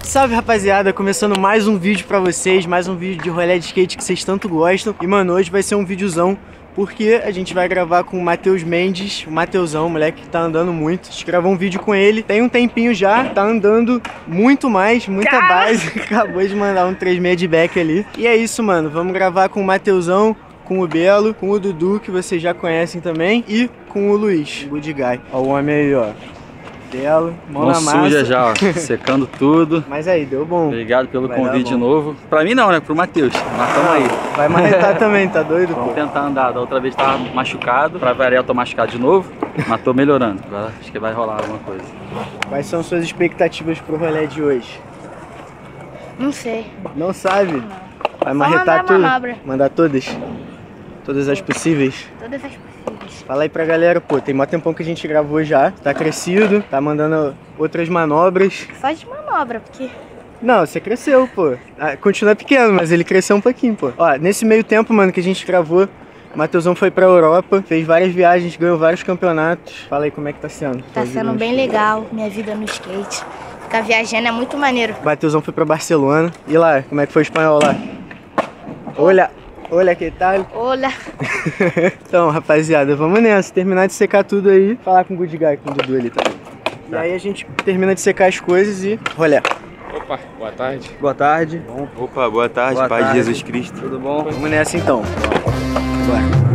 Salve rapaziada, começando mais um vídeo pra vocês, mais um vídeo de rolê de skate que vocês tanto gostam. E mano, hoje vai ser um videozão porque a gente vai gravar com o Matheus Mendes, o Mateusão, o moleque que tá andando muito. A gente gravou um vídeo com ele, tem um tempinho já, tá andando muito mais, muita base. Acabou de mandar um 3.6 de back ali. E é isso, mano, vamos gravar com o Mateusão, com o Belo, com o Dudu, que vocês já conhecem também, e com o Luiz, o Good Guy. Ó o homem aí, ó. Belo, mão na massa. Suja já, ó, secando tudo. Mas aí, deu bom. Obrigado pelo convite de novo. Pra mim não, né? Pro Matheus. Mas tamo aí. Vai marretar também, tá doido? Vamos pô? tentar andar. Da outra vez tava machucado. Pra variar, eu tô machucado de novo. Mas tô melhorando. Agora acho que vai rolar alguma coisa. Quais são suas expectativas pro rolê de hoje? Não sei. Não sabe? Não. Vai Só marretar mandar tudo? manobra. Mandar todas? Todas as possíveis? Todas as possíveis. Fala aí pra galera, pô, tem mó tempão que a gente gravou já, tá crescido, tá mandando outras manobras. Só de manobra, porque... Não, você cresceu, pô. Ah, continua pequeno, mas ele cresceu um pouquinho, pô. Ó, nesse meio tempo, mano, que a gente gravou, o Matheusão foi pra Europa, fez várias viagens, ganhou vários campeonatos. Fala aí como é que tá sendo. Tá sendo bem legal minha vida no skate. Ficar viajando é muito maneiro. O Matheusão foi pra Barcelona. E lá, como é que foi o espanhol lá? Olha que tal? Olá. Então, rapaziada, vamos nessa. Terminar de secar tudo aí. Falar com o Good Guy, com o Dudu ali também. E aí a gente termina de secar as coisas e rolê. Opa, boa tarde. Boa tarde. Opa, boa tarde, Boa Pai tarde. de Jesus Cristo. Tudo bom? Vamos nessa então. Bora.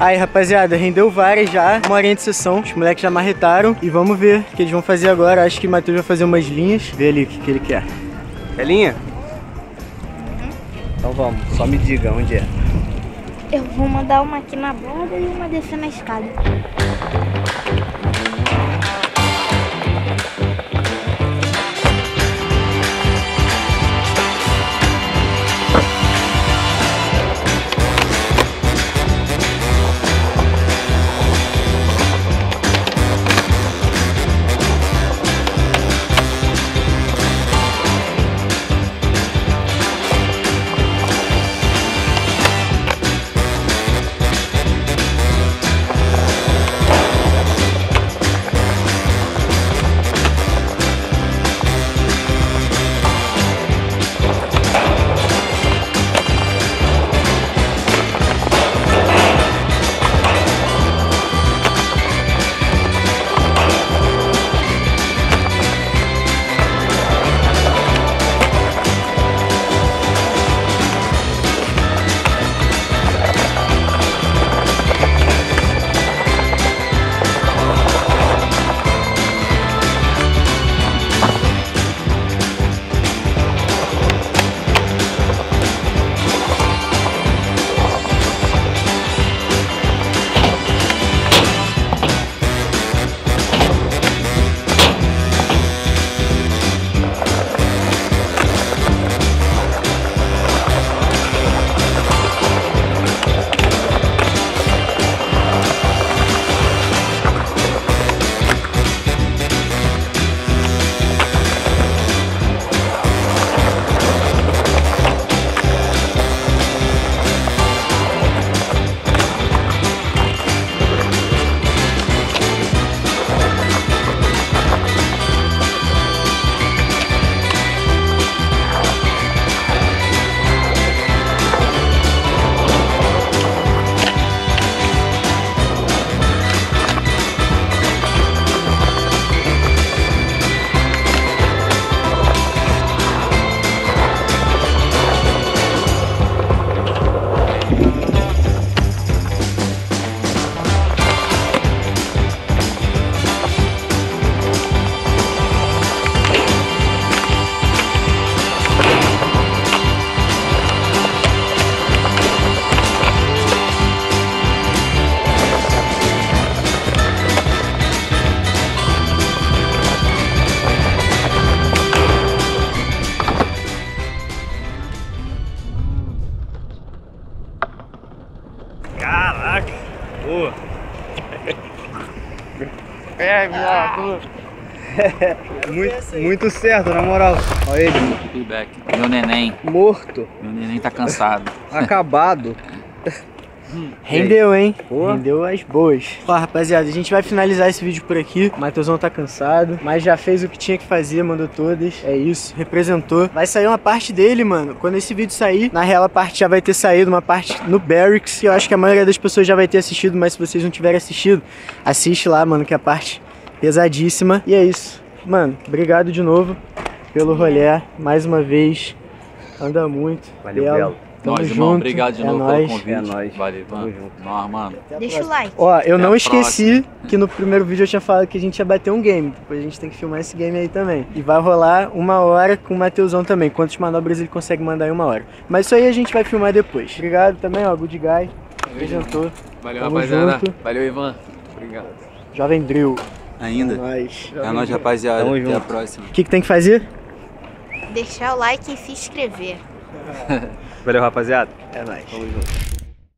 Aí, rapaziada, rendeu várias já. 1 horinha de sessão. Os moleques já marretaram. E vamos ver o que eles vão fazer agora. Acho que o Matheus vai fazer umas linhas. Vê ali o que ele quer. É linha? Então vamos. Só me diga onde é. Eu vou mandar uma aqui na borda e uma descer na escada. Caraca! Boa! Muito certo, na moral. Olha ele. Feedback. Meu neném. Morto. Meu neném tá cansado. Acabado. Rendeu, hein? Boa. Rendeu as boas. Ó, rapaziada, a gente vai finalizar esse vídeo por aqui. O Matheusão tá cansado, mas já fez o que tinha que fazer, mandou todas. É isso, representou. Vai sair uma parte dele, mano. Quando esse vídeo sair, na real a parte já vai ter saído, uma parte no Barracks, que eu acho que a maioria das pessoas já vai ter assistido, mas se vocês não tiverem assistido, assiste lá, mano, que é a parte pesadíssima. E é isso. Mano, obrigado de novo pelo rolê, mais uma vez. Anda muito. Valeu, Belo. Belo. Tamo Nós, irmão, junto. obrigado de É novo nóis. pelo convite. É nóis. Valeu, Tamo mano. junto. Nós, mano. Deixa o like. Ó, eu Até não a esqueci que no primeiro vídeo eu tinha falado que a gente ia bater um game. Depois a gente tem que filmar esse game aí também. E vai rolar 1 hora com o Matheusão também. Quantas manobras ele consegue mandar em 1 hora. Mas isso aí a gente vai filmar depois. Obrigado também, ó, Good Guy. Apresentou. Valeu, Tamo rapaziada. junto. Valeu, Ivan. Obrigado. Jovem Drill. Ainda? É nóis. É nóis, rapaziada. Tamo Até a junto. próxima. O que tem que fazer? Deixar o like e se inscrever. Valeu, rapaziada. É nóis. Tamo junto.